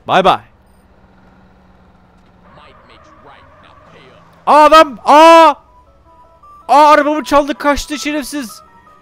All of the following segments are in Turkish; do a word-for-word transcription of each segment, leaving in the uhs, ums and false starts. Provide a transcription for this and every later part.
Bay bay. Aa adam! Aa! Aa arabamı çaldı, kaçtı şerefsiz.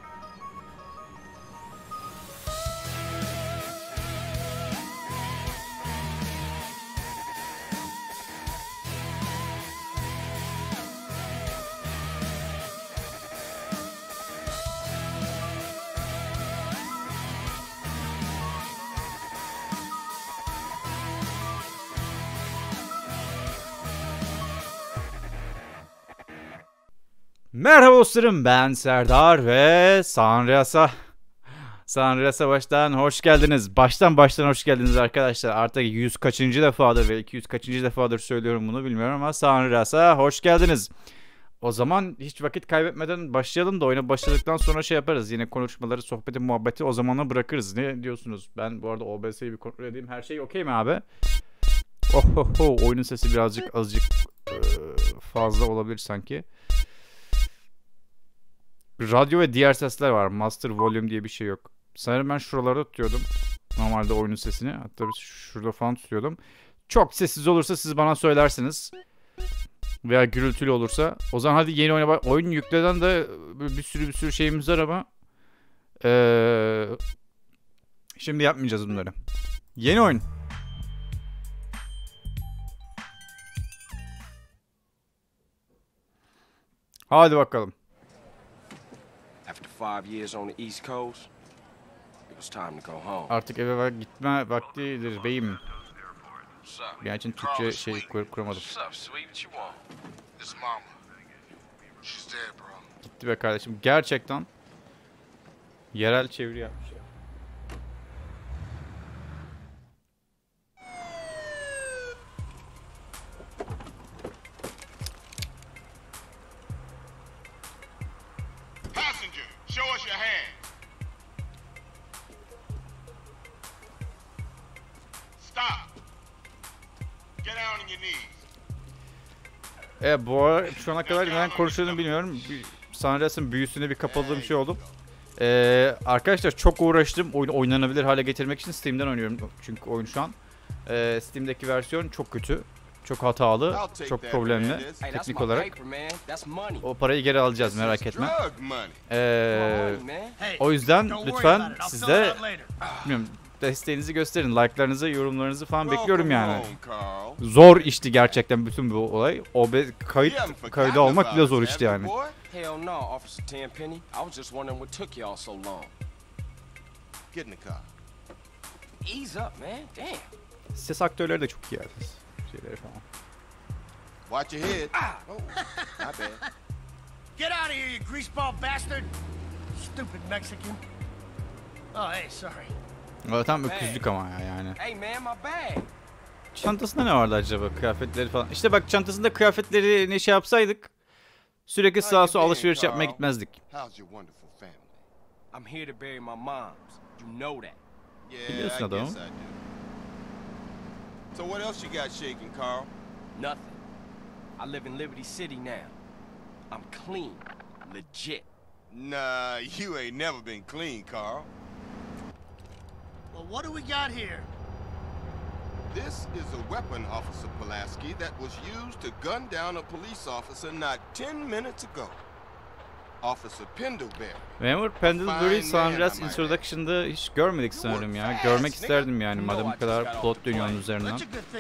Merhaba dostlarım, ben Serdar ve San Andreas'a San Andreas'a baştan hoş geldiniz. Baştan baştan hoş geldiniz arkadaşlar. Artık yüz kaçıncı defadır ve iki yüz kaçıncı defadır söylüyorum bunu bilmiyorum ama San Andreas'a hoş geldiniz. O zaman hiç vakit kaybetmeden başlayalım da oyuna başladıktan sonra şey yaparız. Yine konuşmaları, sohbeti, muhabbeti o zamana bırakırız. Ne diyorsunuz? Ben bu arada O B S'yi bir kontrol edeyim. Her şey okey mi abi? Oh, oh, oh. Oyunun sesi birazcık azıcık e, fazla olabilir sanki. Radyo ve diğer sesler var. Master Volume diye bir şey yok. Sanırım ben şuralarda tutuyordum. Normalde oyunun sesini. Hatta şurada falan tutuyordum. Çok sessiz olursa siz bana söylersiniz. Veya gürültülü olursa. O zaman hadi yeni oyuna bak. Oyun yükleden de bir sürü bir sürü şeyimiz var ama. Ee, şimdi yapmayacağız bunları. Yeni oyun. Hadi bakalım. Artık eve gitme vaktidir beyim. Gerçi Türkçe şey kur kuramadım. Gitti be kardeşim. Gerçekten yerel çeviri yapmış ya. Evet, bu ara şu ana kadar neden konuştuğunu bilmiyorum. San Andreas'ın büyüsüne bir kapıldığım şey oldu. Ee, arkadaşlar çok uğraştım oyunu oynanabilir hale getirmek için. Steam'den oynuyorum çünkü oyun şu an. Ee, Steam'deki versiyon çok kötü. Çok hatalı, çok problemli teknik olarak. O parayı geri alacağız, merak etme. Ee, o yüzden lütfen siz de bilmiyorum, desteğinizi gösterin. Like'larınızı, yorumlarınızı falan bekliyorum yani. Zor işti gerçekten bütün bu olay. O be kayıt kaydı almak bile zor işti yani. Ses aktörleri de çok iyi yani. Şeyleri falan. Watch your head. Oh, my bad. Get out of here, you greaseball bastard! Stupid Mexican. Oh, hey, sorry. O tam öküzlük ama ya yani. Hey man, my bag. Çantasında ne vardı acaba? Kıyafetleri falan. İşte bak, çantasında kıyafetleri ne şey yapsaydık sürekli sağa sola alışveriş yapmaya gitmezdik. I'm here to bury my moms. You know that. Biliyorsun adamı. So what else you got shaking, Carl? Nothing. I live in Liberty City now. I'm clean, legit. Nah, you ain't never been clean, Carl. Well, what do we got here? This is a weapon, Officer Pulaski, that was used to gun down a police officer not ten minutes ago. Officer Pendlebury. Memur Pendlebury San Andreas Introduction'da hiç görmedik sanırım ya. Görmek isterdim yani madem bu kadar plot dönüyor onun üzerinden.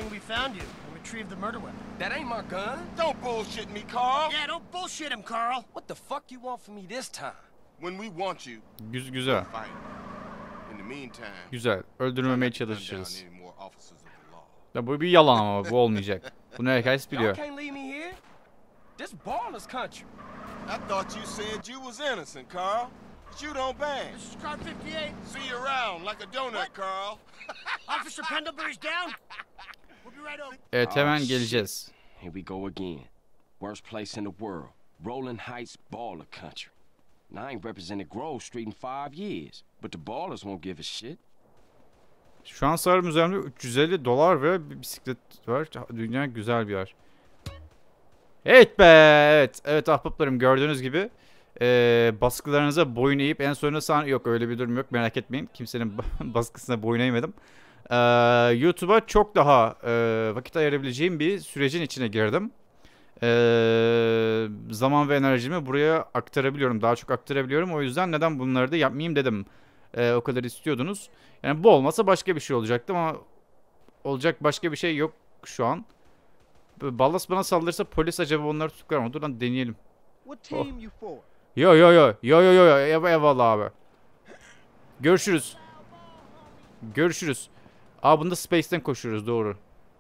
That ain't my gun. Don't bullshit me, Carl. Yeah, don't bullshit him, Carl. What the fuck you want from me this time? When we want you. Güz güzel. In the meantime. Güzel. Öldürmemeye çalışırız. Ya bu bir yalan ama bu olmayacak. Bunu herkes biliyor. This Ballas country. I thought you said you was innocent, Carl. But you don't bang. This is car fifty-eight. See you around like a donut, what? Carl. Officer Pendlebury's down. We'll be right over. Evet, hemen geleceğiz. Here we go again. Worst place in the world. Rolling Heights Baller country. And I ain't represented Grove Street in five years. But the Ballers won't give a shit. Şu an sanırım üzerimde üç yüz elli dolar ve bir bisiklet var. Dünya güzel bir yer. Evet be, evet. Evet ahbaplarım, gördüğünüz gibi ee, baskılarınıza boyun eğip en sonunda san yok, öyle bir durum yok, merak etmeyin. Kimsenin baskısına boyun eğmedim. Ee, YouTube'a çok daha e, vakit ayırabileceğim bir sürecin içine girdim. Ee, zaman ve enerjimi buraya aktarabiliyorum. Daha çok aktarabiliyorum. O yüzden neden bunları da yapmayayım dedim. Ee, o kadar istiyordunuz. Yani bu olmasa başka bir şey olacaktı ama olacak başka bir şey yok şu an. Ballas bana saldırırsa polis acaba onları tutuklar mı? Dur lan deneyelim. Oh. Yo yo yo. Yo yo yo yo. Ev, eyvallah abi. Görüşürüz. Görüşürüz. Aa bunda Space'ten koşuyoruz doğru.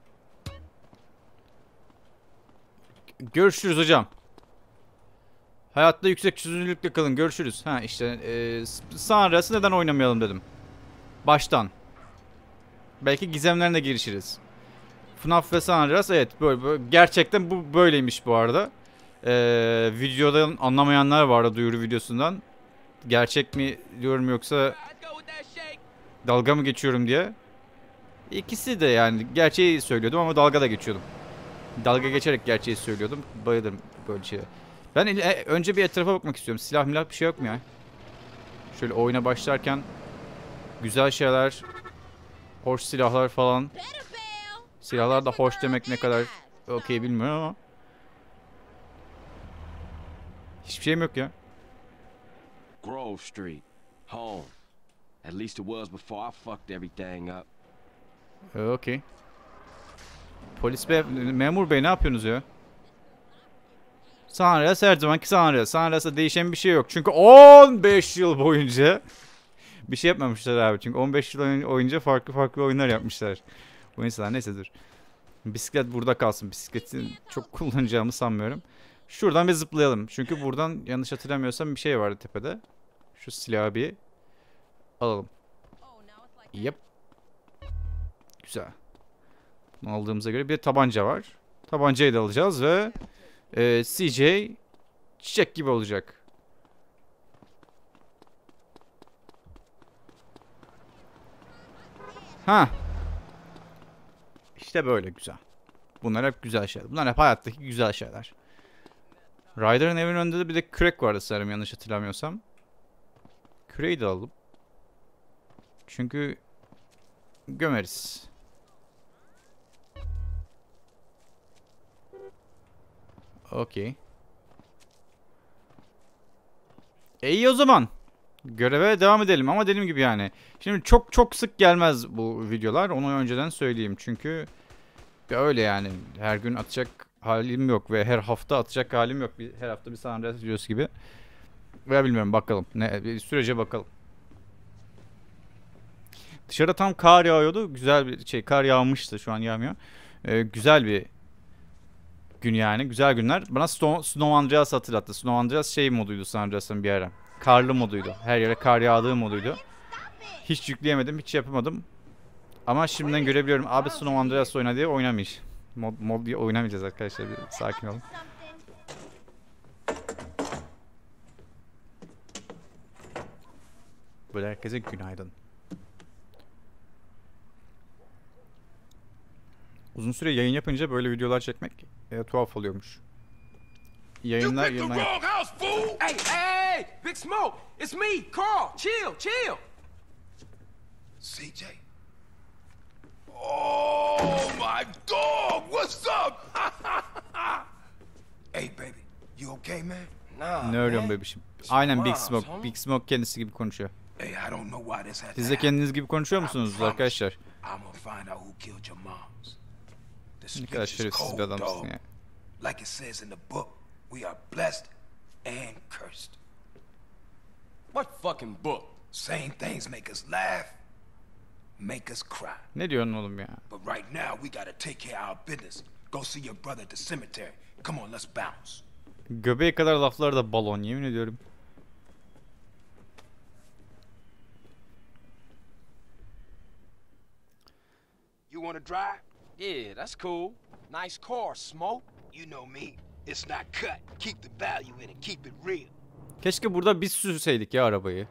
Görüşürüz hocam. Hayatta yüksek çözünürlükle kalın. Görüşürüz. Ha işte e, San Andreas'ı neden oynamayalım dedim. Baştan. Belki gizemlerine girişiriz. F N A F ve San Andreas evet böyle, böyle gerçekten bu böyleymiş bu arada. Ee, videodan anlamayanlar vardı duyuru videosundan. Gerçek mi diyorum yoksa dalga mı geçiyorum diye. İkisi de yani gerçeği söylüyordum ama dalga da geçiyordum. Dalga geçerek gerçeği söylüyordum. Bayılırım böyle şeye. Ben e, önce bir etrafa bakmak istiyorum. Silah milah bir şey yok mu ya? Şöyle oyuna başlarken güzel şeyler, hoş silahlar falan. Silahlar da hoş demek ne kadar okey bilmiyorum ama. Hiçbir şeyim yok ya. Grove Street, home. At least it was before I fucked everything up. Okey. Polis bey, memur bey ne yapıyorsunuz ya? San Andreas her zamanki San Andreas. San Andreas'ta değişen bir şey yok. Çünkü on beş yıl boyunca bir şey yapmamışlar abi. Çünkü on beş yıl boyunca farklı farklı oyunlar yapmışlar. Bu insanlar neyse dur. Bisiklet burada kalsın. Bisikleti çok kullanacağımı sanmıyorum. Şuradan bir zıplayalım. Çünkü buradan yanlış hatırlamıyorsam bir şey vardı tepede. Şu silahı bir alalım. Yep. Güzel. Bunu aldığımıza göre bir de tabanca var. Tabancayı da alacağız ve e, C J çiçek gibi olacak. Ha. İşte böyle güzel. Bunlar hep güzel şeyler. Bunlar hep hayattaki güzel şeyler. Ryder'ın evinin önünde de bir de kürek vardı sanırım yanlış hatırlamıyorsam. Küreği de alalım. Çünkü gömeriz. Okey. E iyi o zaman. Göreve devam edelim ama dediğim gibi yani. Şimdi çok çok sık gelmez bu videolar. Onu önceden söyleyeyim. Çünkü öyle yani. Her gün atacak halim yok ve her hafta atacak halim yok. Bir, her hafta bir San Andreas videosu gibi. Veya bilmiyorum bakalım. Ne bir sürece bakalım. Dışarıda tam kar yağıyordu. Güzel bir şey kar yağmıştı. Şu an yağmıyor. Ee, güzel bir gün yani. Güzel günler. Bana Snow, Snow Andreas hatırlattı. Snow Andreas şey moduydu San Andreas'ın bir ara. Karlı moduydu. Her yere kar yağdığı moduydu. Hiç yükleyemedim. Hiç yapamadım. Ama şimdiden görebiliyorum. Abi Snow Andreas oyna diye oynamayız. Mod, mod diye oynamayacağız arkadaşlar. Bir sakin olun. Böyle herkese günaydın. Uzun süre yayın yapınca böyle videolar çekmek e, tuhaf oluyormuş. Yayınlar yayınlar. Hey, hey, Big Smoke, it's me, Carl. Chill, chill. C J. Oh my dog, what's up? Hey baby, you okay man? Nah, Ne arıyorum man. bebişim? Aynen Big Wow, Smoke. homie. Big Smoke kendisi gibi konuşuyor. Hey, I don't know why this had Siz to de happen. kendiniz gibi konuşuyor musunuz arkadaşlar? I'm gonna find out who killed your moms. The Ne kadar scripture's şerefsiz bir cold, adamsın dog. ya. Like it says in the book, we are blessed and cursed. What fucking book? Same things make us laugh, make us cry. Ne diyorsun oğlum ya? But right now, we gotta take care of our business. Go see your brother at the cemetery. Come on, let's bounce. Göbeğe kadar lafları da balon yemin ediyorum. You wanna drive? Yeah, that's cool. Nice car, Smoke. You know me. It's not cut. Keep the value in it. Keep it real. Keşke burada biz sürseydik ya arabayı.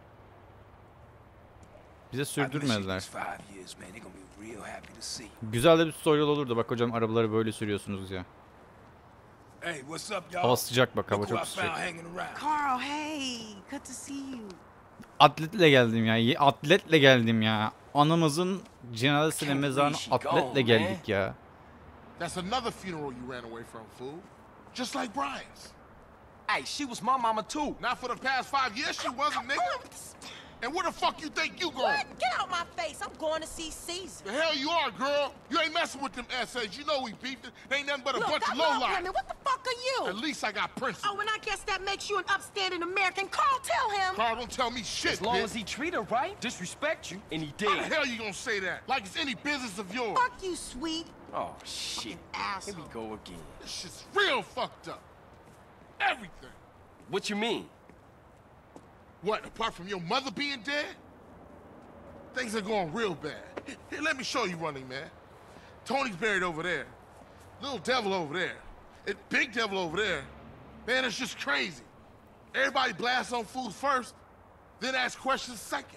Bize I've been shooting sürdürmediler. this five years, man. They're gonna be real happy to see. Güzel de bir tutorial olurdu. Bak hocam arabaları böyle sürüyorsunuz ya. Hey, what's up, y'all? Hava sıcak bak hava Look who çok I sıcak. found hanging around. Carl, hey, good to see you. Atletle geldim ya. ye- Atletle geldim ya. anamızın cenazesine, mezarına atletle geldik ya. That's another funeral you ran away from, fool. Just like Brian's. Hey, she was my mama too. Not for the past five years she wasn't, nigga. And where the fuck you think you going? What? Get out my face. I'm going to see Caesar. The hell you are, girl. You ain't messing with them S As. You know we beefed it. They ain't nothing but a Look, bunch I of love lowlife. women. What the fuck are you? At least I got principles. Oh, and I guess that makes you an upstanding American. Carl, tell him. Carl, don't tell me shit, As long bitch. as he treat her right, disrespect you, and he How the did. hell you gonna say that? Like it's any business of yours. Fuck you, sweet Oh, shit. Here asshole. we go again. This shit's real fucked up. Everything. What you mean? What, apart from your mother being dead? Things are going real bad. Here, let me show you, Running Man. Tony's buried over there. Little Devil over there. And Big Devil over there. Man, it's just crazy. Everybody blasts on food first, then ask questions second.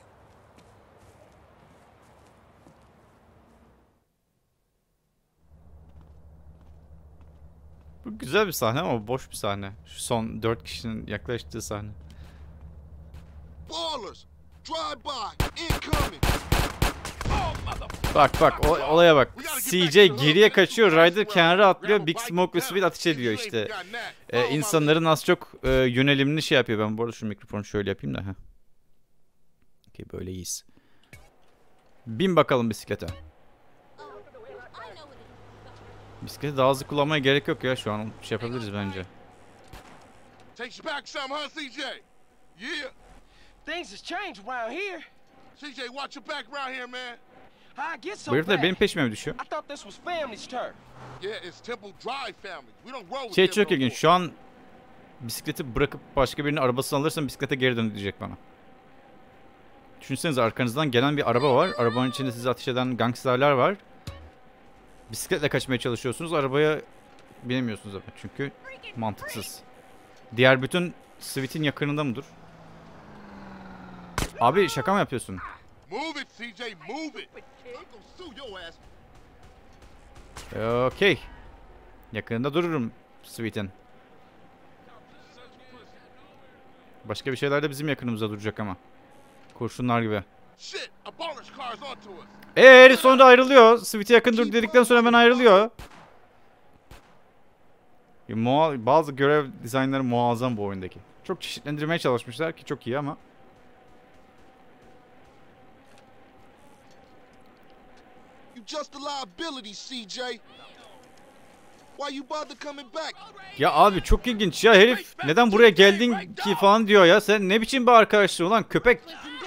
Bu güzel bir sahne ama boş bir sahne. Şu son dört kişinin yaklaştığı sahne. Ballers, drive-by, incoming. Bak bak o, olaya bak. C J geriye kaçıyor, Ryder kenara atlıyor, Big Smoke ve Sweet ateş ediyor işte. Ee, insanların az çok e, yönelimini şey yapıyor. Ben bu arada şu mikrofonu şöyle yapayım da. Heh. Okey, böyle iyiyiz. Bin bakalım bisiklete. Bisikleti daha hızlı kullanmaya gerek yok ya, şu an şey yapabiliriz bence. Takes you back some, huh, C J? Yeah. Things has changed around here. C J, watch your back around here, man. How I get so Bu herif de back? benim peşime mi düşüyor? I thought this was family's turf. Yeah, it's Temple Drive family. We don't roll with Şey them çok no ilginç. more. Şu an bisikleti bırakıp başka birinin arabasını alırsam bisiklete geri dön diyecek bana. Düşünsenize, arkanızdan gelen bir araba var. Arabanın içinde sizi ateş eden gangsterler var. Bisikletle kaçmaya çalışıyorsunuz. Arabaya binemiyorsunuz ama çünkü mantıksız. Diğer bütün Sweet'in yakınında mıdır? Abi şaka mı yapıyorsun? Move it, C J, move it. I'm gonna sue your ass. Okey. Yakınında dururum Sweet'in. Başka bir şeyler de bizim yakınımızda duracak ama. Kurşunlar gibi. Shit, a baller's car's onto us. Eee herif sonra ayrılıyor. Sweet'e yakın dur dedikten sonra hemen ayrılıyor. Mua bazı görev dizaynları muazzam bu oyundaki. Çok çeşitlendirmeye çalışmışlar ki çok iyi ama. You just a liability, C J. Why you bother coming back? Ya abi çok ilginç ya, herif neden buraya geldin ki falan diyor ya. Sen ne biçim bir arkadaşsın ulan köpek.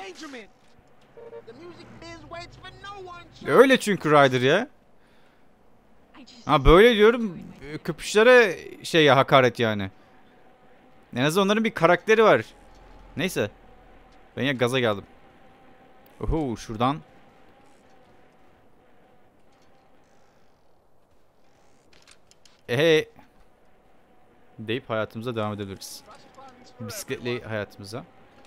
Öyle çünkü Ryder ya. Ha böyle diyorum, köpüşlere şey ya, hakaret yani. En azından onların bir karakteri var. Neyse. Ben ya gaza geldim. Oho, şuradan. Ehe. Deyip hayatımıza devam edebiliriz. Bisikletli hayatımıza.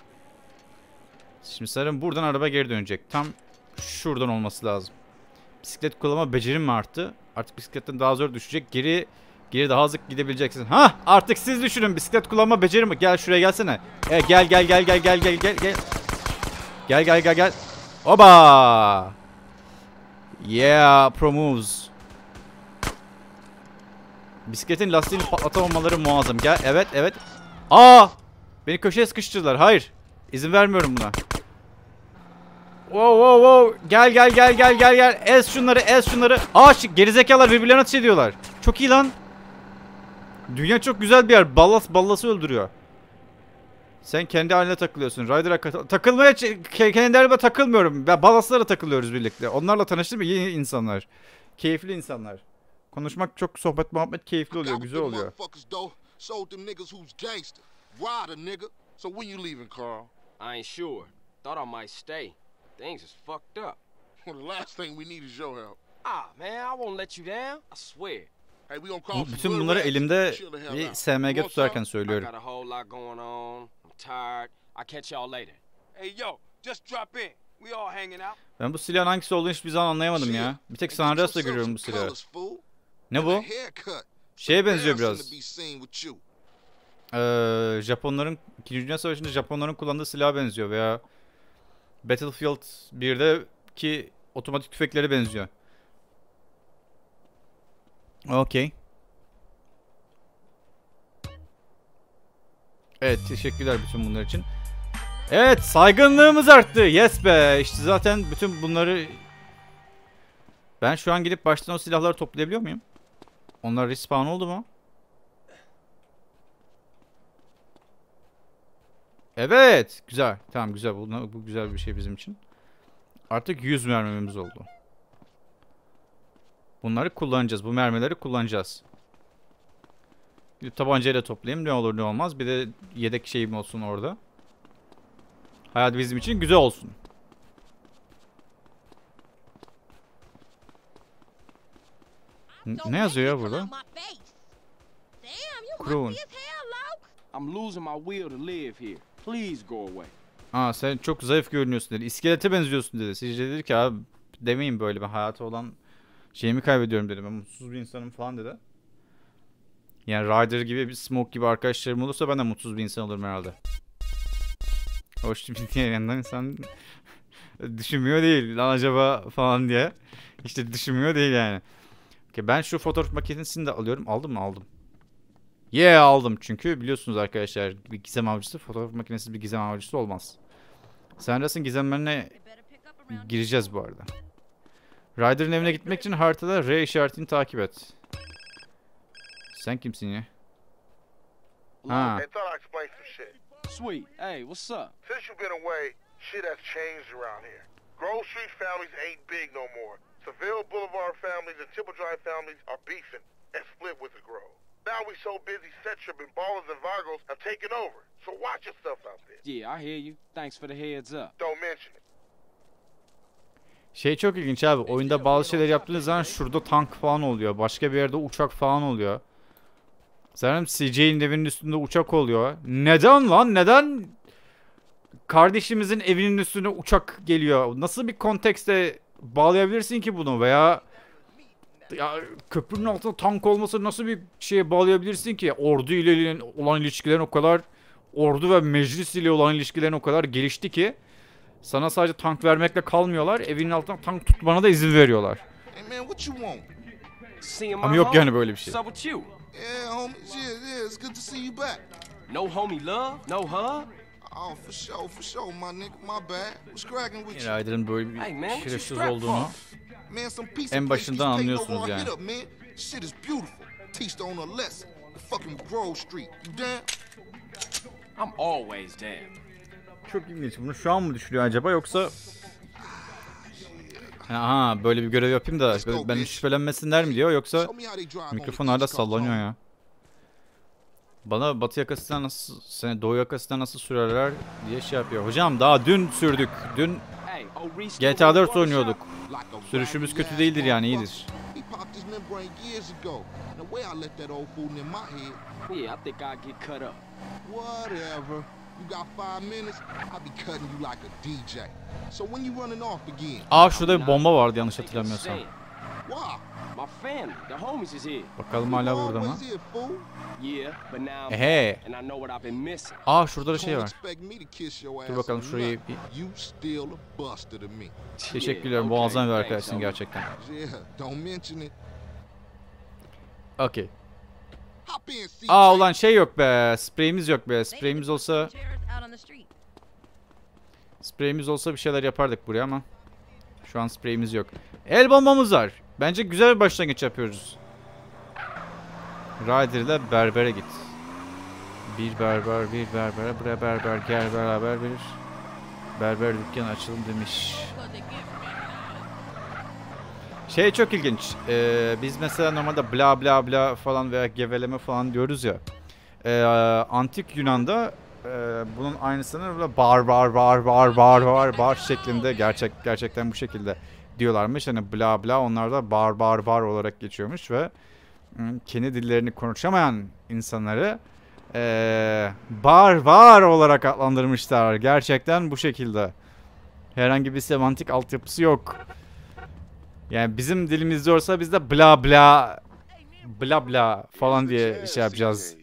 Şimdi sanırım buradan araba geri dönecek. Tam şuradan olması lazım. Bisiklet kullanma becerim mi arttı? Artık bisikletten daha zor düşecek. Geri geri daha hızlı gidebileceksin. Ha, artık siz düşünün. Bisiklet kullanma becerim mi? Gel şuraya gelsene. E, gel gel gel gel gel gel gel gel. Gel gel gel gel. Oba! Yeah, pro moves. Bisikletin lastiğini patlatamamaları muazzam. Gel, evet evet. Aa! Beni köşeye sıkıştırdılar. Hayır. İzin vermiyorum buna. Wow wow wow. Gel gel gel gel gel gel. Ez şunları, ez şunları. Aa, gerizekalılar birbirlerine ateş ediyorlar. Çok iyi lan. Dünya çok güzel bir yer. Ballas ballası öldürüyor. Sen kendi haline takılıyorsun. Ryder'a takılmaya kendi halime takılmıyorum. Ben ballaslara takılıyoruz birlikte. Onlarla tanıştım mı? İyi insanlar. Keyifli insanlar. Konuşmak çok, sohbet muhabbet keyifli oluyor, güzel oluyor. Sold them niggas who's gangster. Rider, nigga. So when you leaving, Carl? I ain't sure. Thought I might stay. Things is fucked up. Well, the last thing we need is your help. Ah, man, I won't let you down. I swear. Hey, we gonna call some Bütün good bunları rats. elimde Chill the hell bir out. S M G You want tutarken some? I söylüyorum. got a whole lot going on. I'm tired. I'll catch y'all later. Hey, yo, just drop in. We all hanging out. Ben bu silahın hangisi olduğunu hiçbir zaman anlayamadım ya. Bir tek San Andreas'ta görüyorum bu silahı. Ne bu? Şeye benziyor biraz. Ee, Japonların, İkinci Dünya Savaşı'nda Japonların kullandığı silaha benziyor veya Battlefield birde ki otomatik tüfeklere benziyor. Okey. Evet, teşekkürler bütün bunlar için. Evet, saygınlığımız arttı. Yes be. İşte zaten bütün bunları... Ben şu an gidip baştan o silahları toplayabiliyor muyum? Onlar respawn oldu mu? Evet. Güzel. Tamam, güzel. Bu, bu güzel bir şey bizim için. Artık yüz mermimiz oldu. Bunları kullanacağız. Bu mermileri kullanacağız. Gidip tabancayla toplayayım. Ne olur ne olmaz. Bir de yedek şeyim olsun orada. Hayat bizim için güzel olsun. N ne yazıyor ya burada? Croon. I'm losing my will to live here. Please go away. Aa, sen çok zayıf görünüyorsun dedi. İskelete benziyorsun dedi. Sizce dedi ki abi demeyin böyle, ben hayatı olan şeyimi kaybediyorum dedi. Ben mutsuz bir insanım falan dedi. Yani Ryder gibi, bir Smoke gibi arkadaşlarım olursa ben de mutsuz bir insan olurum herhalde. Hoş diye yandan insan düşünmüyor değil lan acaba falan diye. İşte düşünmüyor değil yani. Okay, ben şu fotoğraf makinesini de alıyorum. Aldım mı? Aldım. Yeah, aldım çünkü biliyorsunuz arkadaşlar, bir gizem avcısı fotoğraf makinesi bir gizem avcısı olmaz. Sandras'ın gizemlerine gireceğiz bu arada. Ryder'ın evine gitmek için haritada R işaretini takip et. Sen kimsin ya? Ha. Hey, thought I'd explain some shit. Sweet. Hey, what's up? Since you've been away, shit has changed around here. Grove Street families ain't big no more. Seville Boulevard families and Temple Drive families are beefing and split with the Grove. Now we so busy, Setchup and Ballers and Vagos have taken over. So watch your stuff out there. Yeah, I hear you. Thanks for the heads up. Don't mention it. Şey çok ilginç abi. Oyunda bazı şeyler yaptığınız zaman şurada tank falan oluyor. Başka bir yerde uçak falan oluyor. Sanırım C J'nin evinin üstünde uçak oluyor. Neden lan? Neden kardeşimizin evinin üstüne uçak geliyor? Nasıl bir kontekste bağlayabilirsin ki bunu? Veya ya köprünün altında tank olması nasıl bir şeye bağlayabilirsin ki? Ordu ile olan ilişkilerin o kadar, ordu ve meclis ile olan ilişkilerin o kadar gelişti ki sana sadece tank vermekle kalmıyorlar. Evinin altına tank tutmana da izin veriyorlar. Hey man, what you want? Seeing my Ama yok home? yani böyle bir şey. What's up with you? Yeah, homie. Yeah, yeah, it's good to see you back. No homie love? No hug? Oh, for sure, for sure, my nigga. My bad. What's cracking with you? Ryder'ın böyle bir Hey man, what you şerefsiz strapped olduğunu for? Man, some piece en of başından place keeps taking anlıyorsunuz over our yani. hit up, man. Shit is beautiful. Teach her on a lesson. Fucking Grove Street. You down? I'm always down. Çok ilginç. Bunu şu an mı düşünüyor acaba, yoksa aha böyle bir görev yapayım da ben şüphelenmesinler mi diyor, yoksa Show me how they drive on mikrofon the hala East Coast, sallanıyor homie. ya. Bana batı yakasından nasıl, seni doğu yakasından nasıl sürerler diye şey yapıyor. Hocam daha dün sürdük. Dün Hey, oh, Reese, G T A dört oynuyorduk. Like a Sürüşümüz raggedy kötü ass değildir yani, motherfucker. iyidir. He popped his membrane years ago. The way I let that old fool in my head. Yeah, I think I'll get cut up. Whatever. You got five minutes, I'll be cutting you like a D J. So when you running off again? Aa, şurada bir bomba vardı yanlış hatırlamıyorsam. Why? My family, the homies is here. Bakalım hala burada mı? Always here, fool. Yeah, but now I'm Ehe. back, and I know what I've been missing. Aa, şurada da şey Don't var. expect me to kiss your Dur ass bakalım on şurayı nothing. bir- You still a buster to me. Teşekkürler. Yeah, Muazzam bir okay, arkadaşsın thanks, gerçekten. Yeah, don't mention it. Okey. Hop in, C J. Aa ulan şey yok be. Spreyimiz yok be. Spreyimiz olsa spreyimiz olsa bir şeyler yapardık buraya ama şu an spreyimiz yok. El bombamız var. Bence güzel bir başlangıç yapıyoruz. Ryder ile berbere git. Bir berber, bir berbere, buraya berber, gel beraber bir berber dükkanı açalım demiş. Şey çok ilginç. Ee, biz mesela normalde bla bla bla falan veya geveleme falan diyoruz ya. Ee, antik Yunan'da e, bunun aynısını böyle bar bar bar bar bar bar bar şeklinde, gerçek gerçekten bu şekilde diyorlarmış. Hani bla bla onlar da bar bar bar olarak geçiyormuş ve kendi dillerini konuşamayan insanları e, bar var olarak adlandırmışlar. Gerçekten bu şekilde. Herhangi bir semantik altyapısı yok. Yani bizim dilimizde olsa biz de bla bla bla bla falan diye şey yapacağız.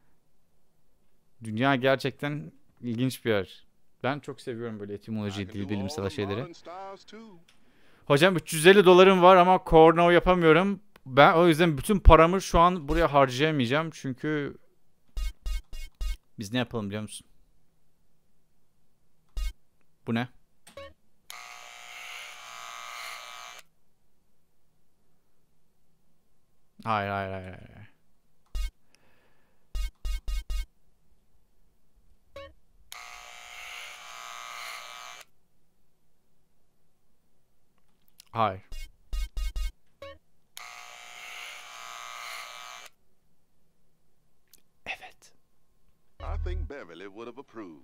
Dünya gerçekten ilginç bir yer. Ben çok seviyorum böyle etimoloji, dil bilimsel şeyleri. Hocam üç yüz elli dolarım var ama corno yapamıyorum. Ben o yüzden bütün paramı şu an buraya harcayamayacağım. Çünkü biz ne yapalım biliyor musun? Bu ne? Hayır hayır hayır hayır. Hayır. Evet. I think Beverly would have approved.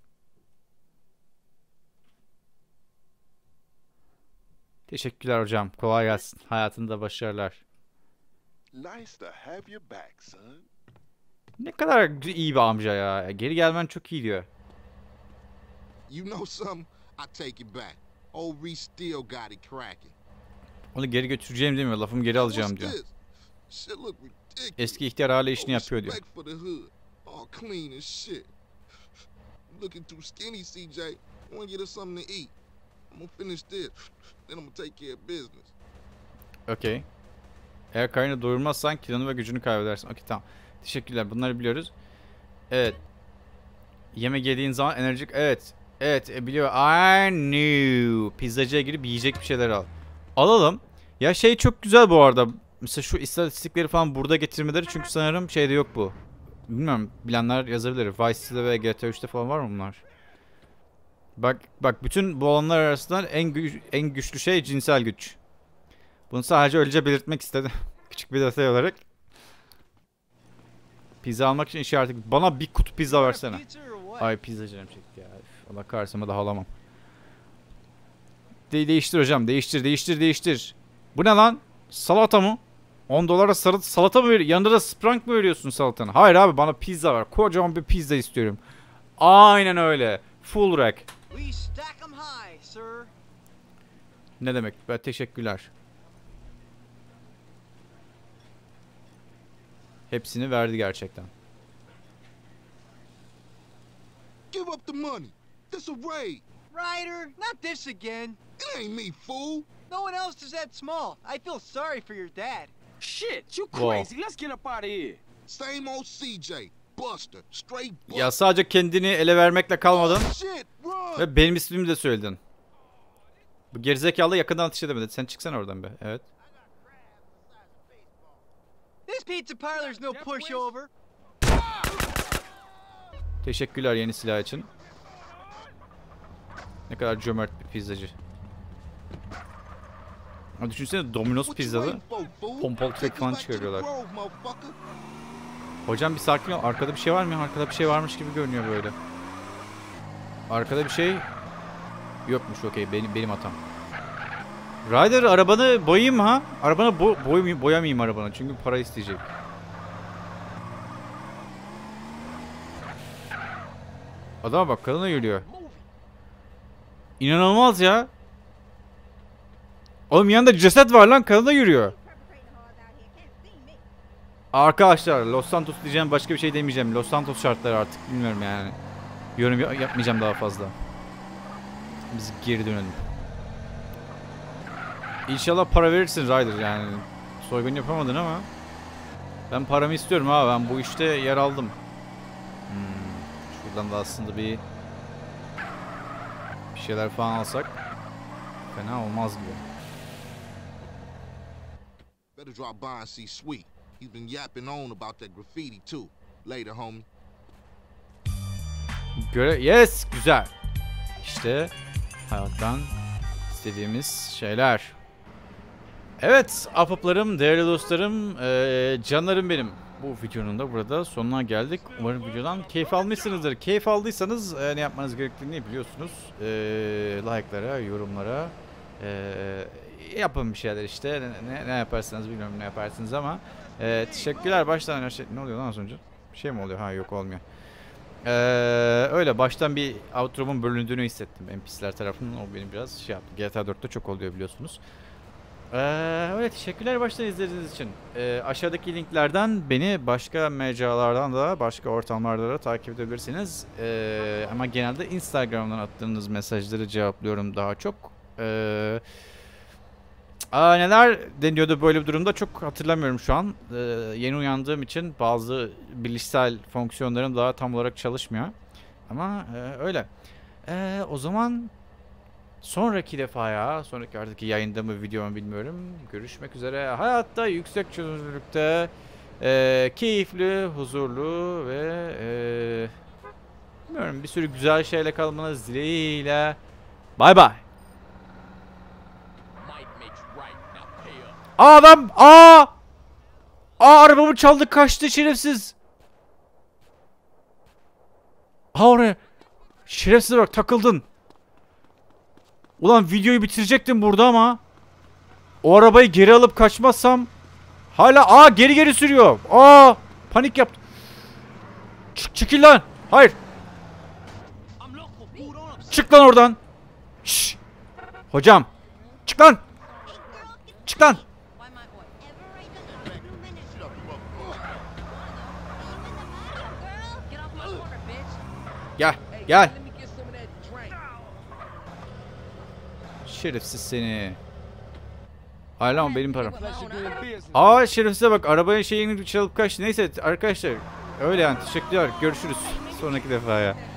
Teşekkürler hocam. Kolay gelsin. Hayatında başarılar. Nice to have you back, son. Ne kadar iyi bir amca ya. Geri gelmen çok iyi diyor. You know something? I take it back. Old Reese still got it cracking. Onu geri götüreceğim değil mi? Lafımı geri alacağım diyor. What's this? Shit look ridiculous. Eski ihtiyar hala işini No yapıyor diyor. respect for the hood. All clean as shit. Looking too skinny, C J. I wanna get us something to eat. I'm gonna finish this. Then I'm gonna take care of business. Okey. Eğer karnını doyurmazsan kilonu ve gücünü kaybedersin. Okey tamam. Teşekkürler. Bunları biliyoruz. Evet. Yemek yediğin zaman enerjik. Evet. Evet e, biliyor. I knew. Pizzacıya girip yiyecek bir şeyler al. Alalım. Ya şey çok güzel bu arada. Mesela şu istatistikleri falan burada getirmeleri çünkü sanırım şeyde yok bu. Bilmiyorum. Bilenler yazabilir. Vice City'de ve G T A üçte falan var mı bunlar? Bak bak bütün bu alanlar arasında en gü en güçlü şey cinsel güç. Bunu sadece öylece belirtmek istedim. Küçük bir detay olarak. Pizza almak için işareti. Bana bir kutu pizza versene. Ay pizza canım çekti ya. Üf, Allah kahretsin daha alamam. De değiştir hocam. Değiştir değiştir değiştir. Bu ne lan? Salata mı? on dolara sarı salata mı veriyor? Yanında da sprang mı veriyorsun salatanı? Hayır abi bana pizza ver. Kocaman bir pizza istiyorum. Aynen öyle. Full rack. Ne demek? Ben teşekkürler. Hepsini verdi gerçekten. Give up the money. This a raid. Ryder, not this again. It ain't me, fool. No one else is that small. I feel sorry for your dad. Shit, you Whoa. crazy. Let's get up out of here. Same old C J. Buster. Straight Buster. Ya sadece kendini ele vermekle kalmadın. Shit, run. Ve benim ismimi de söyledin. Bu gerizekalı yakından ateş edemedi. Sen çıksana oradan be. Evet. This pizza parlor's no pushover. Teşekkürler yeni silah için. Ne kadar cömert bir pizzacı. Ama düşünsene Domino's pizzalı pompalı tüfek falan çıkarıyorlar. Hocam bir sakin ol. Arkada bir şey var mı? Arkada bir şey varmış gibi görünüyor böyle. Arkada bir şey yokmuş. Okey benim benim hatam. Ryder arabanı boyayayım mı ha? Arabanı bo boy boyamayayım arabanı çünkü para isteyecek. Adama bak kadına yürüyor. İnanılmaz ya. Oğlum yanında ceset var lan kadına yürüyor. Arkadaşlar Los Santos diyeceğim başka bir şey demeyeceğim. Los Santos şartları artık bilmiyorum yani. Yorum yapmayacağım daha fazla. Biz geri dönelim. İnşallah para verirsin Ryder yani. Soygun yapamadın ama. Ben paramı istiyorum abi ben bu işte yer aldım. Hmm. Şuradan da aslında bir bir şeyler falan alsak fena olmaz gibi. Better drop by and see Sweet. He's been yapping on about that graffiti too. Later, homie. Göre yes güzel. İşte hayattan istediğimiz şeyler. Evet ahbaplarım, değerli dostlarım, ee, canlarım benim. Bu videonun da burada sonuna geldik. Umarım videodan keyif almışsınızdır. Keyif aldıysanız e, ne yapmanız gerektiğini biliyorsunuz. E, like'lara, yorumlara e, yapın bir şeyler işte. Ne, ne yaparsanız bilmiyorum ne yaparsınız ama e, teşekkürler baştan. Şey, ne oluyor lan az önce? Bir şey mi oluyor? Ha yok olmuyor. Ee, öyle baştan bir outro'mun bölündüğünü hissettim N P C'ler tarafından. O benim biraz şey yaptı. G T A dörtte çok oluyor biliyorsunuz. Ee, öyle teşekkürler baştan izlediğiniz için. Ee, aşağıdaki linklerden beni başka mecralardan da başka ortamlarda da takip edebilirsiniz. Ee, ama genelde Instagram'dan attığınız mesajları cevaplıyorum daha çok. Ee, Aa, neler deniyordu böyle bir durumda çok hatırlamıyorum şu an. Ee, yeni uyandığım için bazı bilişsel fonksiyonlarım daha tam olarak çalışmıyor. Ama e, öyle. E, o zaman sonraki defa ya, sonraki artık yayında mı video mu bilmiyorum. Görüşmek üzere. Hayatta yüksek çözünürlükte e, keyifli, huzurlu ve e, bilmiyorum bir sürü güzel şeyle kalmanız dileğiyle. Bay bay. Aa adam! Aa! Aa arabamı çaldı kaçtı şerefsiz. Aa oraya. Şerefsiz bak takıldın. Ulan videoyu bitirecektim burada ama. O arabayı geri alıp kaçmazsam. Hala aa geri geri sürüyor. Aa panik yaptım. Çık çekil lan. Hayır. Çık lan oradan. Şşş. Hocam. Çık lan. Çık lan. Gel, gel. Şerefsiz seni. Hayır lan benim param. Aa şerefsize bak arabanın şeyini çalıp kaçtı. Neyse arkadaşlar öyle yani teşekkürler. Görüşürüz sonraki defaya.